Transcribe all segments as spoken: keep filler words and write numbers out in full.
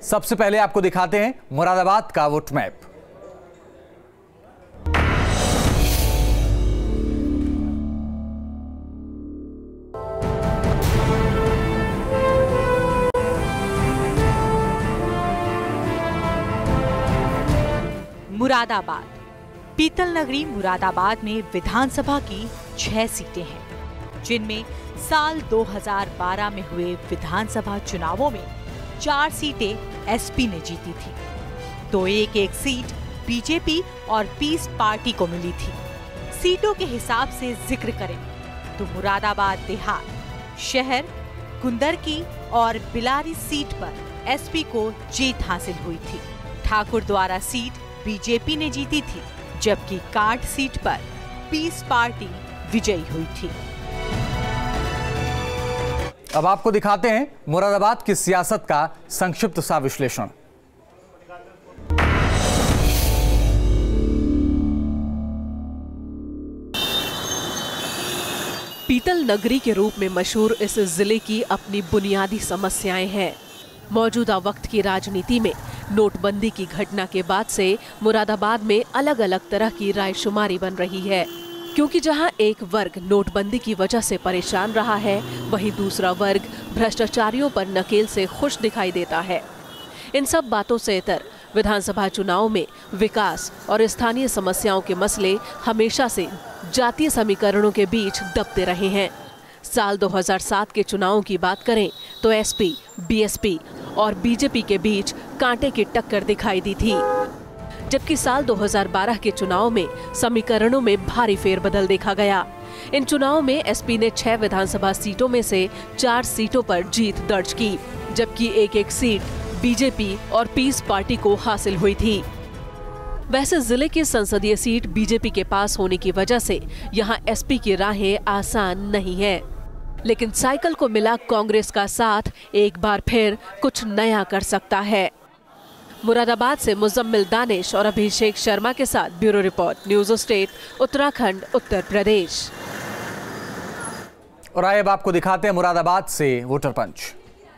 सबसे पहले आपको दिखाते हैं मुरादाबाद का वोट मैप। मुरादाबाद पीतल नगरी मुरादाबाद में विधानसभा की छह सीटें हैं, जिनमें साल दो हज़ार बारह में हुए विधानसभा चुनावों में चार सीटें एसपी ने जीती थी, तो एक एक सीट बीजेपी और पीस पार्टी को मिली थी। सीटों के हिसाब से जिक्र करें तो मुरादाबाद देहात, शहर, कुंदरकी और बिलारी सीट पर एसपी को जीत हासिल हुई थी। ठाकुर द्वारा सीट बीजेपी ने जीती थी, जबकि कांट सीट पर पीस पार्टी विजयी हुई थी। अब आपको दिखाते हैं मुरादाबाद की सियासत का संक्षिप्त सा विश्लेषण। पीतल नगरी के रूप में मशहूर इस जिले की अपनी बुनियादी समस्याएं हैं। मौजूदा वक्त की राजनीति में नोटबंदी की घटना के बाद से मुरादाबाद में अलग अलग तरह की रायशुमारी बन रही है, क्योंकि जहां एक वर्ग नोटबंदी की वजह से परेशान रहा है, वहीं दूसरा वर्ग भ्रष्टाचारियों पर नकेल से खुश दिखाई देता है। इन सब बातों से इतर विधानसभा चुनाव में विकास और स्थानीय समस्याओं के मसले हमेशा से जातीय समीकरणों के बीच दबते रहे हैं। साल दो हज़ार सात के चुनावों की बात करें तो एसपी, बीएसपी और बीजेपी के बीच कांटे की टक्कर दिखाई दी थी, जबकि साल दो हज़ार बारह के चुनाव में समीकरणों में भारी फेरबदल देखा गया। इन चुनावों में एसपी ने छह विधानसभा सीटों में से चार सीटों पर जीत दर्ज की, जबकि एक एक सीट बीजेपी और पीस पार्टी को हासिल हुई थी। वैसे जिले की संसदीय सीट बीजेपी के पास होने की वजह से यहाँ एसपी की राहें आसान नहीं है, लेकिन साइकिल को मिला कांग्रेस का साथ एक बार फिर कुछ नया कर सकता है। मुरादाबाद से मुजम्मिल दानिश और अभिषेक शर्मा के साथ bureau report, news state, Uttarakhand, Uttar Pradesh. और आइए अब आपको दिखाते हैं मुरादाबाद से वोटर पंच।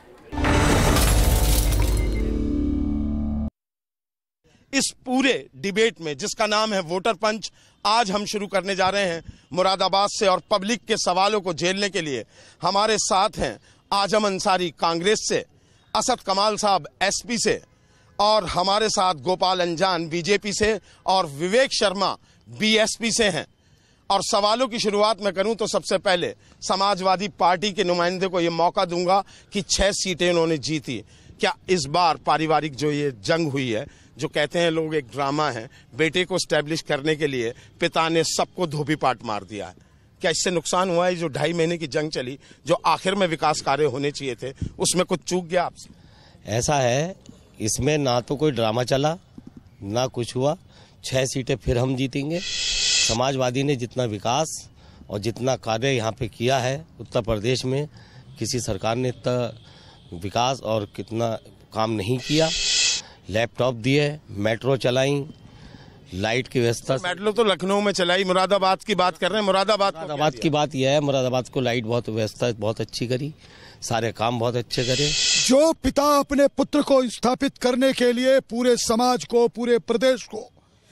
इस पूरे डिबेट में जिसका नाम है वोटर पंच, आज हम शुरू करने जा रहे हैं मुरादाबाद से, और पब्लिक के सवालों को झेलने के लिए हमारे साथ हैं आजम अंसारी कांग्रेस से, असद कमाल साहब एसपी से, और हमारे साथ गोपाल अंजान बीजेपी से और विवेक शर्मा बीएसपी से हैं। और सवालों की शुरुआत मैं करूं तो सबसे पहले समाजवादी पार्टी के नुमाइंदे को ये मौका दूंगा कि छह सीटें उन्होंने जीती। क्या इस बार पारिवारिक जो ये जंग हुई है, जो कहते हैं लोग एक ड्रामा है, बेटे को स्टैब्लिश करने के लिए पिता ने सबको धोबी पाट मार दिया है, क्या इससे नुकसान हुआ है? जो ढाई महीने की जंग चली, जो आखिर में विकास कार्य होने चाहिए थे, उसमें कुछ चूक गया आपसे? ऐसा है, इसमें ना तो कोई ड्रामा चला ना कुछ हुआ। छह सीटें फिर हम जीतेंगे। समाजवादी ने जितना विकास और जितना कार्य यहाँ पे किया है उत्तर प्रदेश में, किसी सरकार ने इतना विकास और कितना काम नहीं किया। लैपटॉप दिए, मेट्रो चलाई, लाइट की व्यवस्था। मेट्रो तो लखनऊ में चलाई, मुरादाबाद की बात कर रहे हैं। मुरादाबाद मुरादाबाद की बात यह है, मुरादाबाद को लाइट बहुत व्यवस्था बहुत अच्छी करी, सारे काम बहुत अच्छे करे। जो पिता अपने पुत्र को स्थापित करने के लिए पूरे समाज को, पूरे प्रदेश को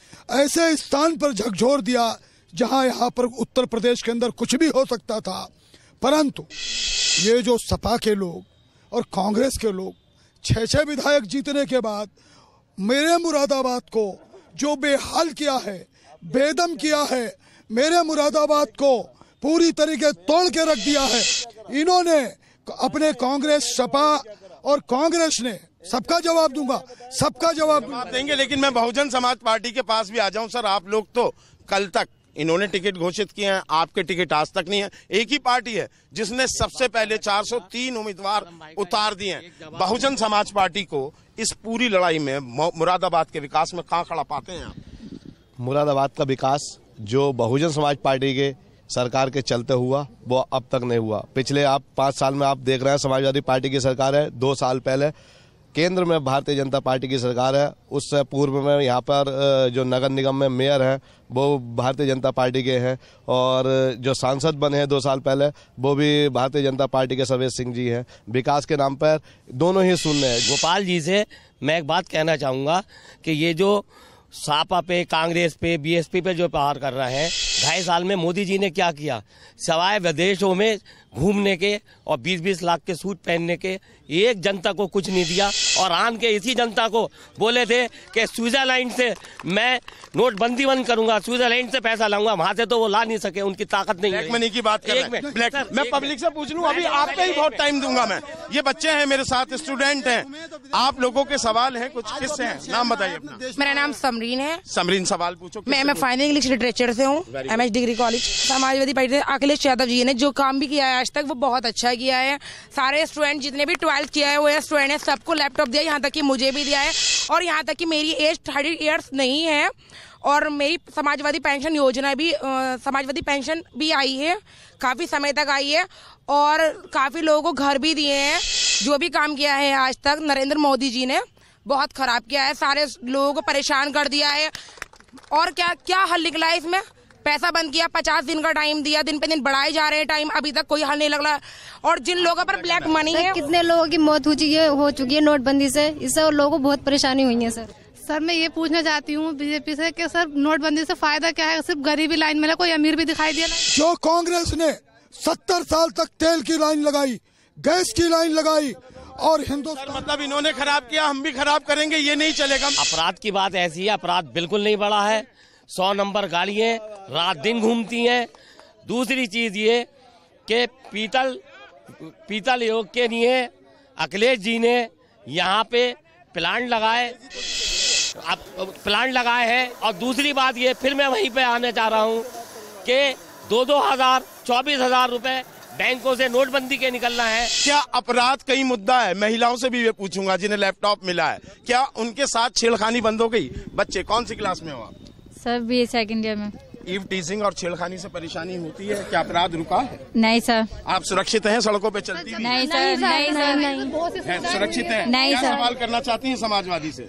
ऐसे स्थान पर झकझोर दिया जहां यहाँ पर उत्तर प्रदेश के अंदर कुछ भी हो सकता था, परंतु ये जो सपा के लोग और कांग्रेस के लोग छह छह विधायक जीतने के बाद मेरे मुरादाबाद को जो बेहाल किया है, बेदम किया है, मेरे मुरादाबाद को पूरी तरीके तोड़ के रख दिया है। इन्होंने अपने कांग्रेस, सपा और कांग्रेस ने, सबका जवाब दूंगा, सबका जवाब, जवाब देंगे। लेकिन मैं बहुजन समाज पार्टी के पास भी आ जाऊं। सर, आप लोग तो कल तक इन्होंने टिकट घोषित किए हैं, आपके टिकट आज तक नहीं है। एक ही पार्टी है जिसने सबसे पहले चार सौ तीन उम्मीदवार उतार दिए हैं। बहुजन समाज पार्टी को इस पूरी लड़ाई में मुरादाबाद के विकास में कहां खड़ा पाते हैं आप? मुरादाबाद का विकास जो बहुजन समाज पार्टी के सरकार के चलते हुआ, वो अब तक नहीं हुआ। पिछले आप पाँच साल में आप देख रहे हैं समाजवादी पार्टी की सरकार है। दो साल पहले केंद्र में भारतीय जनता पार्टी की सरकार है, उससे पूर्व में यहाँ पर जो नगर निगम में मेयर हैं वो भारतीय जनता पार्टी के हैं, और जो सांसद बने हैं दो साल पहले वो भी भारतीय जनता पार्टी के सर्वेश सिंह जी हैं। विकास के नाम पर दोनों ही सुनने हैं। गोपाल जी से मैं एक बात कहना चाहूँगा कि ये जो सापा पे, कांग्रेस पे, बीएसपी पे जो प्रहार कर रहे हैं, ढाई साल में मोदी जी ने क्या किया? सवाए विदेशों में घूमने के और बीस बीस लाख के सूट पहनने के एक जनता को कुछ नहीं दिया। और आन के इसी जनता को बोले थे कि स्विट्जरलैंड से मैं नोटबंदी बंद करूंगा, स्विट्जरलैंड से पैसा लाऊंगा, वहां से तो वो ला नहीं सके, उनकी ताकत नहीं है। ब्लैक मनी की बात कर रहे हैं। ब्लैक, मैं पब्लिक से पूछ लूं, अभी आपका ही बहुत टाइम दूंगा मैं। ये बच्चे हैं मेरे साथ, स्टूडेंट हैं, आप लोगों के सवाल हैं कुछ, किससे हैं? नाम बताइए अपना। मेरा नाम समरीन है। समरीन, सवाल पूछो। मैं मैं फाइनल इंग्लिश लिटरेचर से हूँ, M H degree college. Samajwadi party से अखिलेश यादव जी ने जो काम भी किया है आज तक वो बहुत अच्छा किया है। सारे स्टूडेंट जितने भी ट्वेल्थ किया है वो स्टूडेंट है, सबको लैपटॉप दिया, यहाँ तक कि मुझे भी दिया है। और यहाँ तक कि मेरी एज थर्टी ईयर्स नहीं है और मेरी समाजवादी पेंशन योजना भी आ, समाजवादी पेंशन भी आई है, काफी समय तक आई है। और काफी लोगों को घर भी दिए हैं। जो भी काम किया है आज तक नरेंद्र मोदी जी ने बहुत खराब किया है, सारे लोगों को परेशान कर दिया है। और क्या क्या हल निकला है इसमें? पैसा बंद किया, पचास दिन का टाइम दिया, दिन पे दिन बढ़ाए जा रहे हैं टाइम, अभी तक कोई हल नहीं लग रहा। और जिन लोगों पर ब्लैक मनी है, कितने लोगों की मौत हो चुकी है हो चुकी है नोटबंदी से, इससे और लोगों को बहुत परेशानी हुई है। सर सर मैं ये पूछना चाहती हूँ बीजेपी से कि सर नोटबंदी से फायदा क्या है? सिर्फ गरीबी लाइन में, कोई अमीर भी दिखाई दिया? जो कांग्रेस ने सत्तर साल तक तेल की लाइन लगाई, गैस की लाइन लगाई और हिंदुस्तान, मतलब इन्होंने खराब किया, हम भी खराब करेंगे, ये नहीं चलेगा। अपराध की बात ऐसी है, अपराध बिल्कुल नहीं बढ़ा है। सौ नंबर गाड़ियां रात दिन घूमती हैं। दूसरी चीज ये कि पीतल पीतल योग के लिए अखिलेश जी ने यहाँ पे प्लांट लगाए प्लांट लगाए हैं। और दूसरी बात ये, फिर मैं वहीं पे आने चाह रहा हूँ कि दो दो हजार चौबीस हजार रुपए बैंकों से नोटबंदी के निकलना है। क्या अपराध कई मुद्दा है? महिलाओं से भी ये पूछूंगा जिन्हें लैपटॉप मिला है, क्या उनके साथ छेड़खानी बंद हो गई? बच्चे कौन सी क्लास में हो आप? Sir B A second year में। ईव टीजिंग और छेड़खानी से परेशानी होती है, क्या अपराध रुका है? नहीं सर। आप सुरक्षित हैं? सड़कों पे चलती भी? नहीं सर, नहीं सर, नहीं सुरक्षित हैं? नहीं क्या सर। सवाल करना चाहती हैं समाजवादी से?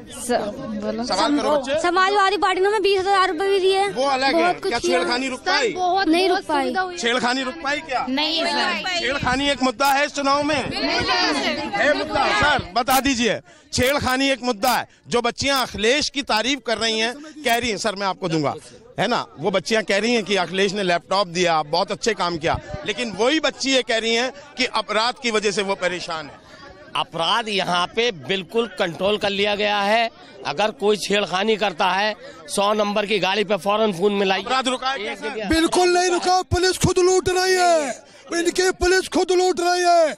बोलो। सवाल करो बच्चे। समाजवादी पार्टी ने बीस हजार रूपए भी दिए, वो अलग है। क्या छेड़खानी रुक पाई? नहीं रुक पाई। छेड़खानी रुक पाई क्या? नहीं सर। छेड़खानी एक मुद्दा है इस चुनाव में, है मुद्दा? सर बता दीजिए, छेड़खानी एक मुद्दा है। जो बच्चियां अखिलेश की तारीफ कर रही हैं, कह रही हैं, सर मैं आपको दूंगा, है ना, वो बच्चियां कह रही हैं कि अखिलेश ने लैपटॉप दिया, बहुत अच्छे काम किया, लेकिन वही बच्ची ये कह रही हैं कि अपराध की वजह से वो परेशान है। अपराध यहाँ पे बिल्कुल कंट्रोल कर लिया गया है। अगर कोई छेड़खानी करता है, सौ नंबर की गाड़ी पे फौरन फोन मिलाई। अपराध रुका है? बिल्कुल नहीं रुका, पुलिस खुद लूट रही है, इनकी पुलिस खुद लूट रही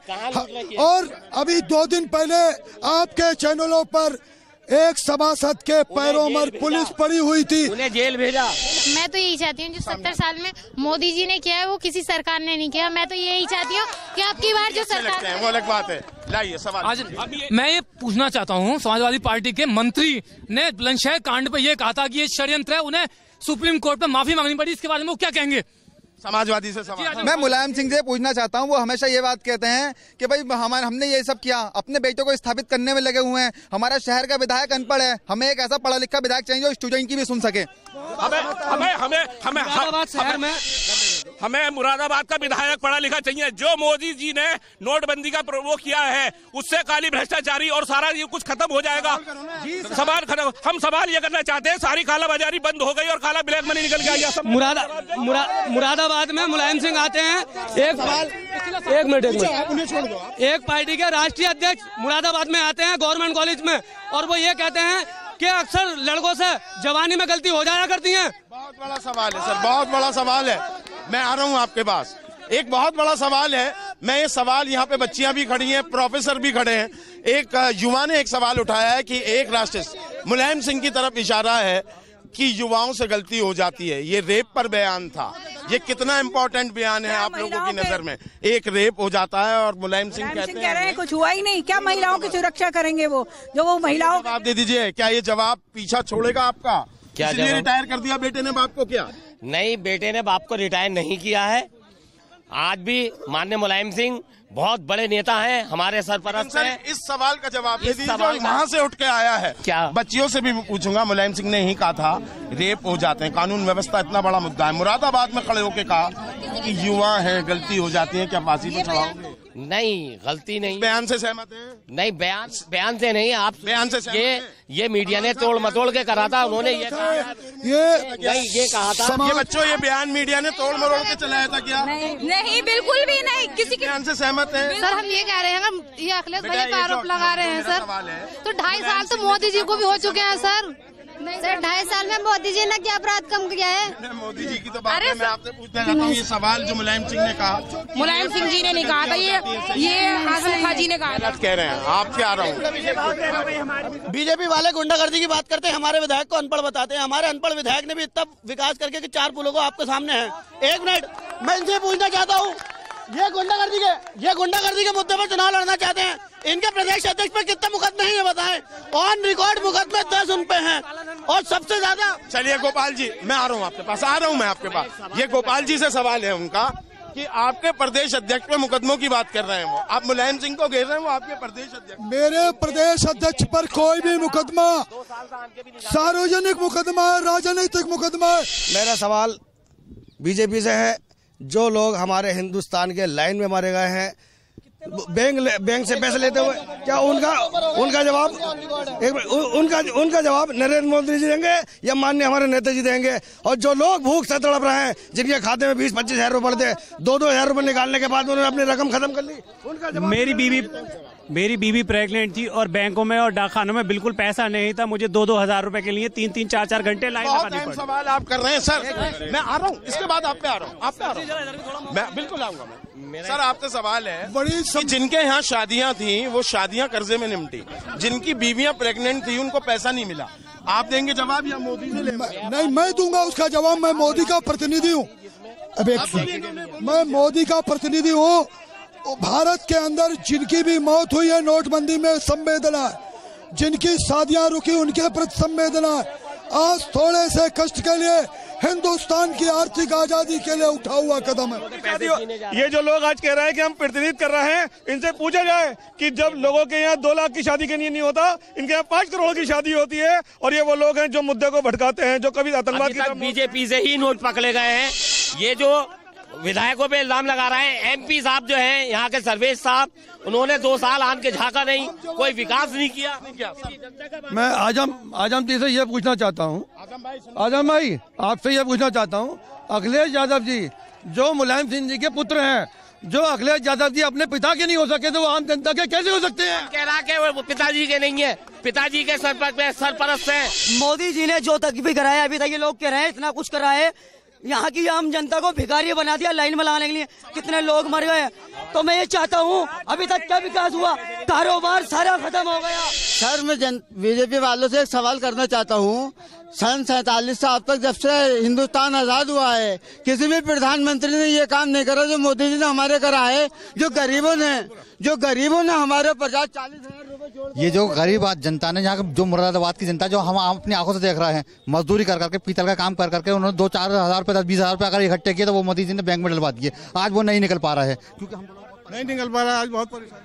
है। और अभी दो दिन पहले आपके चैनलों पर एक सभासद के पैरों में पुलिस पड़ी हुई थी, उन्हें जेल भेजा। मैं तो यही चाहती हूँ जो सत्तर साल में मोदी जी ने किया है वो किसी सरकार ने नहीं किया। मैं तो यही चाहती हूँ कि आपकी बार जो सरकार है वो अलग बात है। लाइए सवाल। आज मैं ये पूछना चाहता हूँ, समाजवादी पार्टी के मंत्री ने बुलंदशहर कांड पे ये कहा था कि ये षड्यंत्र है, उन्हें सुप्रीम कोर्ट में माफी मांगनी पड़ी, इसके बारे में वो क्या कहेंगे? समाजवादी से सवाल। मैं मुलायम सिंह से पूछना चाहता हूं, वो हमेशा ये बात कहते हैं कि भाई हमारे हमने ये सब किया, अपने बेटों को स्थापित करने में लगे हुए हैं, हमारा शहर का विधायक अनपढ़ है, हमें एक ऐसा पढ़ा लिखा विधायक चाहिए जो स्टूडेंट की भी सुन सके। हमें हमें हमें हमें मुरादाबाद शहर में हमें मुरादाबाद का विधायक पढ़ा लिखा चाहिए। जो मोदी जी ने नोटबंदी का वो किया है उससे काली भ्रष्टाचारी और सारा ये कुछ खत्म हो जाएगा। सवाल खत्म। हम सवाल ये करना चाहते हैं, सारी काला बाजारी बंद हो गई और काला ब्लैक मनी निकल गया। मुरादा मुरादाबाद में मुलायम सिंह आते हैं, एक सवाल एक मिनट एक मिनट एक पार्टी के राष्ट्रीय अध्यक्ष मुरादाबाद में आते हैं गवर्नमेंट कॉलेज में, और वो ये कहते हैं कि अक्सर लड़कों से जवानी में गलती हो जाया करती है। बहुत बड़ा सवाल है सर, बहुत बड़ा सवाल है। मैं आ रहा हूँ आपके पास। एक बहुत बड़ा सवाल है। मैं ये सवाल, यहाँ पे बच्चियां भी खड़ी हैं, प्रोफेसर भी खड़े हैं। एक युवा ने एक सवाल उठाया है कि एक राष्ट्र मुलायम सिंह की तरफ इशारा है कि युवाओं से गलती हो जाती है। ये रेप पर बयान था, ये कितना इम्पोर्टेंट बयान है आप लोगों की नजर में? एक रेप हो जाता है और मुलायम सिंह कहते कह रहे हैं कुछ हुआ ही नहीं, क्या महिलाओं की सुरक्षा करेंगे वो? जो वो महिलाओं, जवाब दे दीजिए, क्या ये जवाब पीछा छोड़ेगा आपका? क्या इसलिए रिटायर कर दिया बेटे ने बाप को? क्या नहीं, बेटे ने बाप को रिटायर नहीं किया है। आज भी माननीय मुलायम सिंह बहुत बड़े नेता हैं, हमारे सरपरस्त हैं। इस सवाल का जवाब दे दीजिए जो वहाँ से उठ के आया है। क्या बच्चियों से भी पूछूंगा, मुलायम सिंह ने ही कहा था रेप हो जाते हैं, कानून व्यवस्था इतना बड़ा मुद्दा है। मुरादाबाद में खड़े होके कहा कि युवा है, गलती हो जाती है, क्या फांसी पे चढ़ाओगे? नहीं, गलती नहीं। बयान से सहमत है? नहीं, बयान बयान से नहीं, आप बयान से ये ये मीडिया ने तोड़ मतोड़ के करा था। उन्होंने ये कहा, ये नहीं ये कहा था ये बच्चों, ये बयान मीडिया ने तोड़ मरोड़ के चलाया था क्या? नहीं, नहीं बिल्कुल भी नहीं। किसी के बयान से सहमत है? सर हम ये कह रहे हैं, हम ये अखिलेश भाई का आरोप लगा रहे हैं सर, तो ढाई साल तो मोदी जी को भी हो चुके हैं सर। नहीं सर, ढाई साल में मोदी जी ने क्या अपराध कम किया है? मोदी जी की तो बात है, मैं आपसे पूछना चाहता हूँ, ये सवाल जो मुलायम सिंह ने कहा, मुलायम सिंह जी ने नहीं कहा था, ये ये आजम खान जी ने कहा था। कह रहे हैं आप क्या रहा हूँ। बीजेपी वाले गुंडागर्दी की बात करते हैं, हमारे विधायक को अनपढ़ बताते हैं। हमारे अनपढ़ विधायक ने भी इतना विकास करके कि चार पुलों को आपके सामने है। एक मिनट, मैं इनसे पूछना चाहता हूँ, ये गुंडागर्दी के ये गुंडागर्दी के मुद्दे पर चुनाव लड़ना चाहते हैं, इनके प्रदेश अध्यक्ष पर कितने मुकदमे हैं ये बताएं? ऑन रिकॉर्ड मुकदमे दस उन पे हैं और सबसे ज्यादा। चलिए गोपाल जी, मैं आ रहा हूँ आपके पास, आ रहा हूँ मैं आपके पास। ये गोपाल जी से सवाल है उनका कि आपके प्रदेश अध्यक्ष पे मुकदमों की बात कर रहे हैं वो, आप मुलायम सिंह को घेर रहे हैं, वो आपके प्रदेश अध्यक्ष। मेरे प्रदेश अध्यक्ष पर कोई भी मुकदमा सार्वजनिक मुकदमा है, राजनीतिक मुकदमा है। मेरा सवाल बीजेपी से है, जो लोग हमारे हिंदुस्तान के लाइन में मारे गए हैं, बैंक बैंक से पैसे लेते हुए, क्या उनका उनका जवाब एक उनका उनका जवाब नरेंद्र मोदी जी देंगे या माननीय हमारे नेता जी देंगे? और जो लोग भूख से तड़प रहे हैं, जिनके खाते में बीस पच्चीस हजार रुपए पड़ते, दो दो हजार रुपए निकालने के बाद उन्होंने अपनी रकम खत्म कर ली, उनका जवाब? मेरी बीवी मेरी बीवी प्रेग्नेंट थी और बैंकों में और डाकखानों में बिल्कुल पैसा नहीं था, मुझे दो दो हजार रुपए के लिए तीन तीन चार चार घंटे लाइन लगानी पड़ी। सवाल आप कर रहे हैं सर, मैं आ रहा हूँ, इसके बाद आप पे आ रहा हूँ, आप पे आ रहा हूँ, मैं बिल्कुल आऊंगा। मैं सर आपसे सवाल है, बड़ी सब... जिनके यहाँ शादियां थी वो शादियां कर्जे में निपटी, जिनकी बीवियां प्रेग्नेंट थी उनको पैसा नहीं मिला, आप देंगे जवाब या मोदी से? नहीं, मैं दूंगा उसका जवाब। मैं मोदी का प्रतिनिधि हूँ। अब एक मैं मोदी का प्रतिनिधि हूँ। भारत के अंदर जिनकी भी मौत हुई है नोटबंदी में संवेदना है, जिनकी शादियां रुकी उनके प्रति संवेदना है। आज थोड़े से कष्ट के लिए हिंदुस्तान की आर्थिक आजादी के लिए उठा हुआ कदम है। ये जो लोग आज कह रहे हैं कि हम प्रतिनिधित्व कर रहे हैं, इनसे पूछा जाए कि जब लोगों के यहाँ दो लाख की शादी के लिए नहीं होता, इनके यहाँ पाँच करोड़ की शादी होती है। और ये वो लोग हैं जो मुद्दे को भड़काते हैं, जो कभी आतंकवाद की बीजेपी से ही नोट पकड़े गए हैं। ये जो विधायकों पे इल्जाम लगा रहे हैं, एमपी साहब जो हैं यहाँ के सर्वेश साहब, उन्होंने दो साल आन के झांका नहीं, कोई विकास नहीं किया। मैं आजम आजम जी से ये पूछना चाहता हूँ, आजम भाई आपसे ये पूछना चाहता हूँ, अखिलेश यादव जी जो मुलायम सिंह जी के पुत्र हैं, जो अखिलेश यादव जी अपने पिता के नहीं हो सके तो वो आम जनता के कैसे हो सकते हैं? कह रहा कि वो पिताजी के नहीं है, पिताजी के सरपरस्त हैं। मोदी जी ने जो तक भी कराया, अभी तक ये लोग कह रहे हैं इतना कुछ करा है, यहाँ की आम जनता को भिखारी बना दिया लाइन में लगाने के लिए, कितने लोग मर गए। तो मैं ये चाहता हूँ, अभी तक क्या विकास हुआ? कारोबार सारा खत्म हो गया। सर मैं बीजेपी वालों से एक सवाल करना चाहता हूँ, सन सैतालीस से अब तक जब से हिंदुस्तान आजाद हुआ है, किसी भी प्रधानमंत्री ने ये काम नहीं करा जो मोदी जी ने हमारे करा है। जो गरीबों ने जो गरीबों ने हमारे पचास चालीस हजार रुपए, ये जो गरीब जनता ने, यहाँ जो मुरादाबाद की जनता जो हम अपनी आंखों से देख रहे हैं, मजदूरी कर करके, पीतल का काम कर करके उन्होंने दो चार हजार रुपए, दस बीस हजार रुपए अगर इकट्ठे किए तो वो मोदी जी ने बैंक में डलवा दिए। आज वो नहीं निकल पा रहा है, क्योंकि हम नहीं निकल पा रहा है। आज बहुत परेशानी।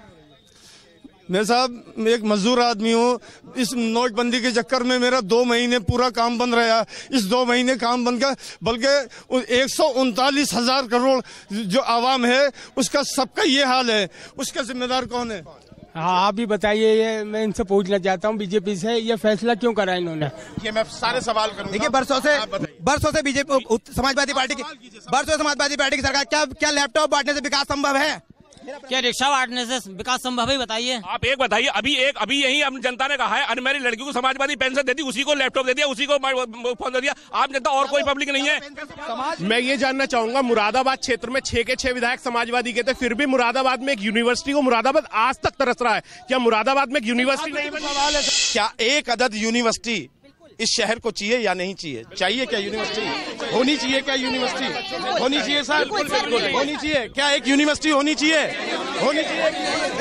मैं साहब मैं एक मजदूर आदमी हूँ, इस नोटबंदी के चक्कर में मेरा दो महीने पूरा काम बंद रहा। इस दो महीने काम बंद का, बल्कि एक सौ उनतालीस हजार करोड़ जो आवाम है उसका सबका ये हाल है, उसका जिम्मेदार कौन है? हाँ आप भी बताइए। ये मैं इनसे पूछना चाहता हूँ, बीजेपी से ये फैसला क्यों करा इन्होंने? ये मैं सारे सवाल करूंगा। देखिए बरसों से बरसों से बीजेपी समाजवादी पार्टी की बरसों से समाजवादी पार्टी की सरकार, क्या क्या लैपटॉप बांटने से विकास संभव है? क्या रिक्शा बांटने से विकास संभव है? बताइए आप। एक बताइए, अभी एक अभी यही हम जनता ने कहा है अनमैरिड लड़कियों को समाजवादी पेंशन देती, उसी को लैपटॉप दे दिया, उसी को फोन दे दिया। आप जनता और कोई पब्लिक नहीं है। मैं ये जानना चाहूंगा, मुरादाबाद क्षेत्र में छह के छह विधायक समाजवादी के थे, फिर भी मुरादाबाद में एक यूनिवर्सिटी को मुरादाबाद आज तक तरस रहा है। क्या मुरादाबाद में एक यूनिवर्सिटी नहीं बनी? क्या एक अदद यूनिवर्सिटी इस शहर को चाहिए या नहीं चाहिए? चाहिए क्या यूनिवर्सिटी? होनी चाहिए क्या यूनिवर्सिटी? होनी चाहिए सर, होनी चाहिए। क्या एक यूनिवर्सिटी होनी चाहिए? होनी चाहिए।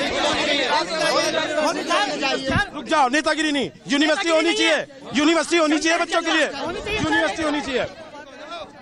रुक जाओ, नेतागिरी नहीं, यूनिवर्सिटी होनी चाहिए, यूनिवर्सिटी होनी चाहिए बच्चों के लिए, यूनिवर्सिटी होनी चाहिए।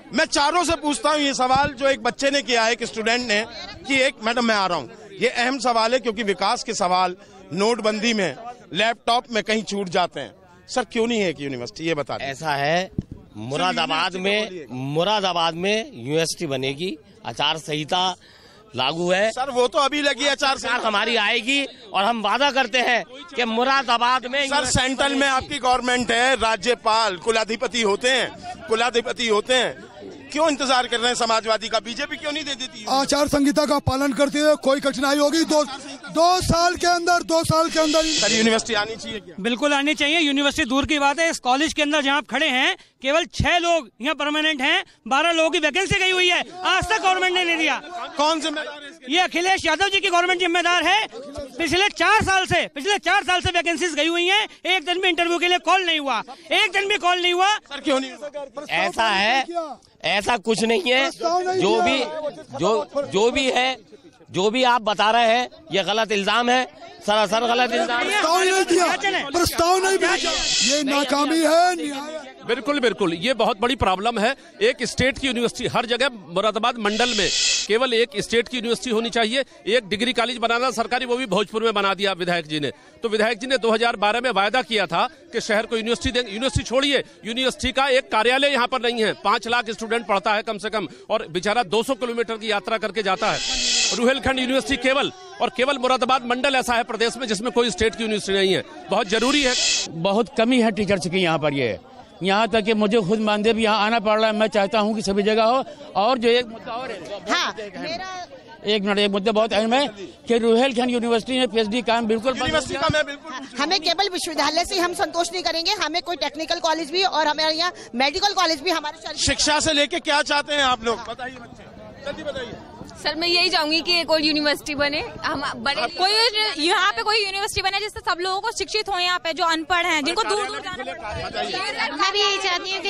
मैं चारों से पूछता हूँ ये सवाल जो एक बच्चे ने किया है, एक स्टूडेंट ने, कि एक मैडम मैं आ रहा हूँ, ये अहम सवाल है क्योंकि विकास के सवाल नोटबंदी में लैपटॉप में कहीं छूट जाते हैं। सर क्यों नहीं है कि यूनिवर्सिटी, ये बता दें। ऐसा है, मुरादाबाद में मुरादाबाद में यूनिवर्सिटी बनेगी, आचार संहिता लागू है। सर वो तो अभी लगी आचार संहिता, हमारी आएगी और हम वादा करते हैं कि मुरादाबाद में। सर सेंट्रल में आपकी गवर्नमेंट है, राज्यपाल कुलाधिपति होते हैं, कुलाधिपति होते हैं, क्यों इंतजार कर रहे हैं समाजवादी का? बीजेपी क्यों नहीं दे देती? आचार संहिता का पालन करते हुए कोई कठिनाई होगी दो दो साल के अंदर दो साल के अंदर सर यूनिवर्सिटी आनी चाहिए क्या? बिल्कुल आनी चाहिए। यूनिवर्सिटी दूर की बात है, इस कॉलेज के अंदर जहाँ आप खड़े हैं केवल छह लोग यहाँ परमानेंट हैं, बारह लोगों की वैकेंसी गई हुई है, आज तक गवर्नमेंट ने नहीं दिया। कौन जिम्मेदार है? ये अखिलेश यादव जी की गवर्नमेंट जिम्मेदार है। पिछले चार साल से पिछले चार साल से वैकेंसीज गई हुई हैं, एक दिन भी इंटरव्यू के लिए कॉल नहीं हुआ, एक दिन भी कॉल नहीं हुआ। सर क्यों नहीं? ऐसा है, ऐसा कुछ नहीं है। जो भी जो जो भी है, जो भी आप बता रहे हैं ये गलत इल्जाम है, सरासर गलत इल्जाम है। प्रस्ताव नहीं भेजा, ये नाकामी है। बिल्कुल बिल्कुल, ये बहुत बड़ी प्रॉब्लम है। एक स्टेट की यूनिवर्सिटी हर जगह, मुरादाबाद मंडल में केवल एक स्टेट की यूनिवर्सिटी होनी चाहिए। एक डिग्री कॉलेज बनाना सरकारी, वो भी भोजपुर में बना दिया विधायक जी ने। तो विधायक जी ने दो हज़ार बारह में वायदा किया था कि शहर को यूनिवर्सिटी देंगे। यूनिवर्सिटी छोड़िए, यूनिवर्सिटी का एक कार्यालय यहाँ पर नहीं है। पांच लाख स्टूडेंट पढ़ता है कम से कम, और बेचारा दो सौ किलोमीटर की यात्रा करके जाता है। रुहेलखंड यूनिवर्सिटी केवल और केवल मुरादाबाद मंडल ऐसा है प्रदेश में जिसमें कोई स्टेट की यूनिवर्सिटी नहीं है। बहुत जरूरी है। बहुत कमी है टीचर्स की यहाँ पर। ये यहाँ तक कि मुझे खुद मानदेय भी यहाँ आना पड़ रहा है। मैं चाहता हूँ कि सभी जगह हो। और जो एक मुद्दा और है, हाँ, मेरा एक मिनट, एक मुद्दा बहुत अहम है कि रुहेलखंड यूनिवर्सिटी में पीएचडी काम बिल्कुल हमें केवल विश्वविद्यालय से हम संतोष नहीं करेंगे, हमें कोई टेक्निकल कॉलेज भी और हमारे यहाँ मेडिकल कॉलेज भी हमारे। शिक्षा से लेके क्या चाहते हैं आप लोग, बताइए बच्चे, जल्दी बताइए। सर मैं यही चाहूंगी कि एक और यूनिवर्सिटी बने, हम बने कोई यहाँ पे कोई यूनिवर्सिटी बने जिससे सब लोगों को शिक्षित हो, यहाँ पे जो अनपढ़ हैं जिनको दूर दूर जाना पड़ता है। मैं भी यही चाहती हूँ कि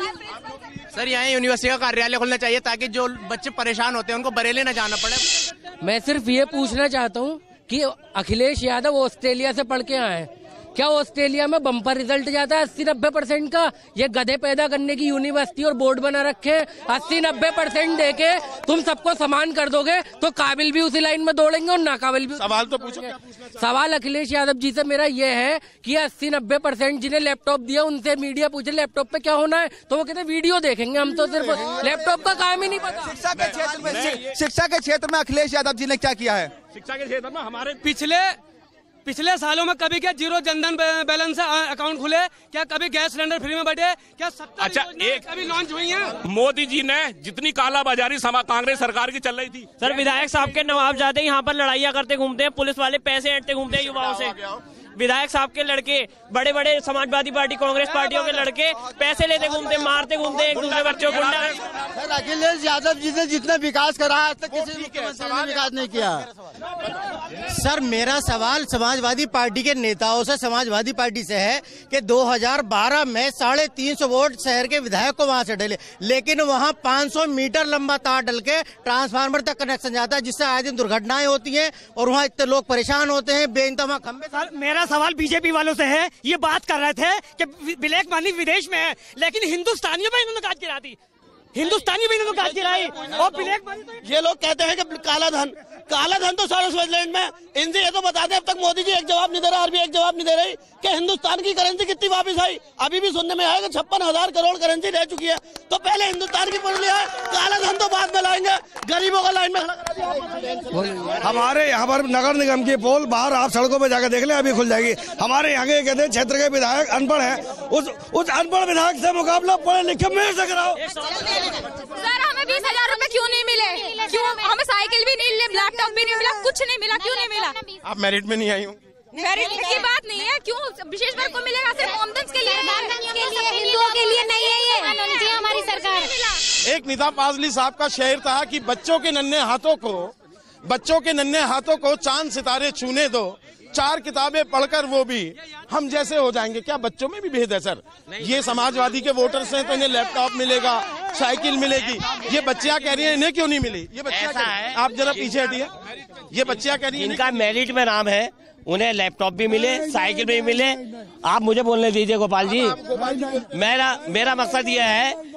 यहाँ सर यहाँ यूनिवर्सिटी का कार्यालय खोलना चाहिए ताकि जो बच्चे परेशान होते हैं उनको बरेली न जाना पड़े। मैं सिर्फ ये पूछना चाहता हूँ कि अखिलेश यादव ऑस्ट्रेलिया से पढ़ के आए, क्या ऑस्ट्रेलिया में बम्पर रिजल्ट जाता है अस्सी नब्बे परसेंट का? ये गधे पैदा करने की यूनिवर्सिटी और बोर्ड बना रखे, अस्सी नब्बे परसेंट देके तुम सबको समान कर दोगे तो काबिल भी उसी लाइन में दौड़ेंगे और नाकाबिल भी। सवाल तो पूछो। सवाल अखिलेश यादव जी से मेरा ये है कि अस्सी नब्बे परसेंट जिन्हें लैपटॉप दिया उनसे मीडिया पूछे लैपटॉप पे क्या होना है तो वो कहते वीडियो देखेंगे, हम तो सिर्फ लैपटॉप का काम ही नहीं पता। शिक्षा के क्षेत्र में शिक्षा के क्षेत्र में अखिलेश यादव जी ने क्या किया है? शिक्षा के क्षेत्र में हमारे पिछले पिछले सालों में कभी क्या जीरो जनधन बैलेंस अकाउंट खुले, क्या कभी गैस सिलेंडर फ्री में बढ़े, क्या सत्तर अच्छा एक कभी लॉन्च हुई है? मोदी जी ने जितनी कालाबाजारी कांग्रेस सरकार की चल रही थी। सर विधायक साहब के नवाबजादे यहाँ पर लड़ाइयाँ करते घूमते हैं, पुलिस वाले पैसे ऐंठते घूमते हैं युवाओं से। विधायक साहब के लड़के, बड़े बड़े समाजवादी पार्टी कांग्रेस पार्टियों के लड़के पैसे लेते घूमते, मारते घूमते एक दूसरे बच्चों को। सर अखिलेश यादव जी ने जितना विकास करा आज तक किसी मुख्यमंत्री ने विकास नहीं किया। सर मेरा सवाल समाजवादी पार्टी के नेताओं से, समाजवादी पार्टी से है कि दो हज़ार बारह में साढ़े तीन सौ वोट शहर के विधायक को वहां से डले, लेकिन वहां पाँच सौ मीटर लंबा तार डल के ट्रांसफार्मर तक कनेक्शन जाता है जिससे आए दिन दुर्घटनाएं होती हैं और वहाँ इतने लोग परेशान होते हैं, बेइंतहा खंबे। मेरा सवाल बीजेपी वालों से है, ये बात कर रहे थे कि ब्लैक मनी विदेश में है लेकिन हिंदुस्तानियों में इन्होंने काट गिरा दी, हिंदुस्तानी भी इन्होंने काट गिराई और ब्लैक मनी। ये लोग कहते हैं कि काला धन, काला धन तो सारे स्विट्जरलैंड में। इनसे ये तो बता दें, अब तक मोदी जी एक जवाब नहीं दे रहा, आरबीआई एक जवाब नहीं दे रही कि हिंदुस्तान की करेंसी कितनी वापस आई। अभी भी सुनने में आया कि छप्पन हजार करोड़ करेंसी रह चुकी है। तो पहले हिंदुस्तान की पढ़ लिया है, काला धन तो बाद में लाएंगे, गरीबों का लाइन में। हमारे यहाँ पर नगर निगम की पोल बाहर आप सड़कों पर जाकर देख ले, अभी खुल जाएगी। हमारे यहाँ के कहते हैं क्षेत्र के विधायक अनपढ़ है, उस उस अनपढ़ विधायक से मुकाबला पढ़े लिखे मेरे से कराओ। सर हमें बीस हजार रूपए क्यों नहीं मिले? क्यों हमें साइकिल भी नहीं मिले, लैपटॉप भी नहीं मिला, कुछ नहीं मिला, क्यों नहीं मिला? आप मेरिट में नहीं आई हूँ? मेरिट की बात नहीं है, क्यों विशेष वर्ग को मिलेगा? सिर्फ आमदन के लिए, हिंदुओं के लिए नहीं है ये हमारी सरकार। एक निदा फाजली साहब का शेर था कि बच्चों के नन्हे हाथों को बच्चों के नन्हे हाथों को चांद सितारे छूने दो, चार किताबें पढ़कर वो भी हम जैसे हो जाएंगे। क्या बच्चों में भी भेद है सर? ये समाजवादी के वोटर्स हैं तो इन्हें लैपटॉप मिलेगा, साइकिल मिलेगी, ये बच्चियां कह रही हैं इन्हें क्यों नहीं मिली? ये बच्चियां है, आप जरा पीछे हटिए, ये बच्चियां कह रही हैं इनका मेरिट में नाम है, उन्हें लैपटॉप भी मिले, साइकिल भी मिले। आप मुझे बोलने दीजिए गोपाल जी। मेरा मेरा मकसद यह है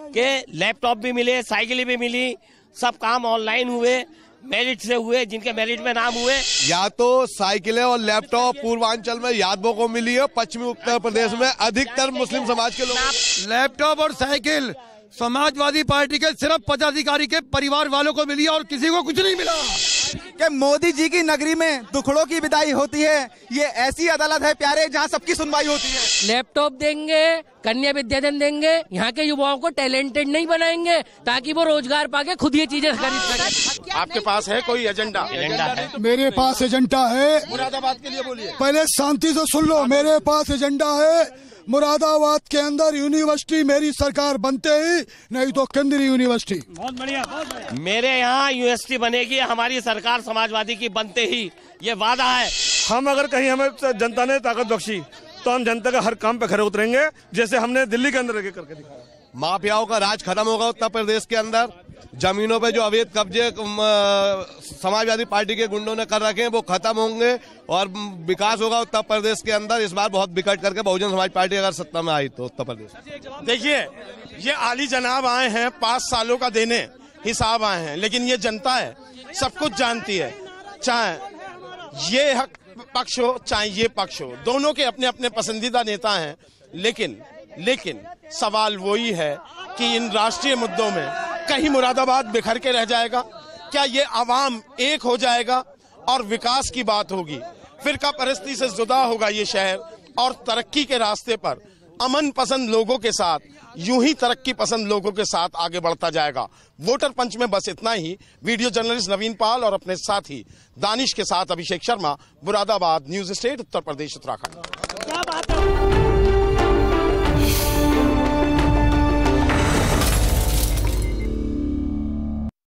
कि लैपटॉप भी मिले, साइकिल भी मिली, सब काम ऑनलाइन हुए, मेरिट से हुए, जिनके मेरिट में नाम हुए। या तो साइकिलें और लैपटॉप पूर्वांचल में यादवों को मिली है, पश्चिमी उत्तर प्रदेश में अधिकतर मुस्लिम समाज के लोग। लैपटॉप और साइकिल समाजवादी पार्टी के सिर्फ पदाधिकारी के परिवार वालों को मिली और किसी को कुछ नहीं मिला। कि मोदी जी की नगरी में दुखड़ों की विदाई होती है, ये ऐसी अदालत है प्यारे जहाँ सबकी सुनवाई होती है। लैपटॉप देंगे, कन्या विद्याधन देंगे, यहाँ के युवाओं को टैलेंटेड नहीं बनाएंगे ताकि वो रोजगार पाके खुद ये चीजें खरीद सकें। आपके पास है कोई एजेंडा? एजेंडा है, मेरे पास एजेंडा है। मुरादाबाद के लिए बोलिए। पहले शांति से सुन लो, मेरे पास एजेंडा है। मुरादाबाद के अंदर यूनिवर्सिटी मेरी सरकार बनते ही, नहीं तो केंद्रीय यूनिवर्सिटी। बहुत बढ़िया, बहुत बढ़िया। मेरे यहाँ यूनिवर्सिटी बनेगी हमारी सरकार समाजवादी की बनते ही, ये वादा है। हम अगर कहीं हमें जनता ने ताकत बख्शी तो हम जनता का हर काम पे खड़े उतरेंगे, जैसे हमने दिल्ली के अंदर रह के करके दिखाया। माफियाओं का राज खत्म होगा उत्तर प्रदेश के अंदर। जमीनों पे जो अवैध कब्जे समाजवादी पार्टी के गुंडों ने कर रखे हैं वो खत्म होंगे और विकास होगा उत्तर प्रदेश के अंदर। इस बार बहुत बिकट करके बहुजन समाज पार्टी अगर सत्ता में आई तो उत्तर प्रदेश। देखिए, ये आली जनाब आए हैं, पाँच सालों का देने हिसाब आए हैं, लेकिन ये जनता है, सब कुछ जानती है। चाहे ये हक पक्ष हो चाहे ये पक्ष हो, दोनों के अपने अपने पसंदीदा नेता हैं, लेकिन लेकिन सवाल वही है कि इन राष्ट्रीय मुद्दों में कहीं मुरादाबाद बिखर के रह जाएगा क्या? ये आवाम एक हो जाएगा और विकास की बात होगी, फिरका परस्ती से जुदा होगा ये शहर और तरक्की के रास्ते पर अमन पसंद लोगों के साथ, यूं ही तरक्की पसंद लोगों के साथ आगे बढ़ता जाएगा। वोटर पंच में बस इतना ही। वीडियो जर्नलिस्ट नवीन पाल और अपने साथी दानिश के साथ अभिषेक शर्मा, मुरादाबाद न्यूज स्टेट, उत्तर प्रदेश, उत्तराखंड।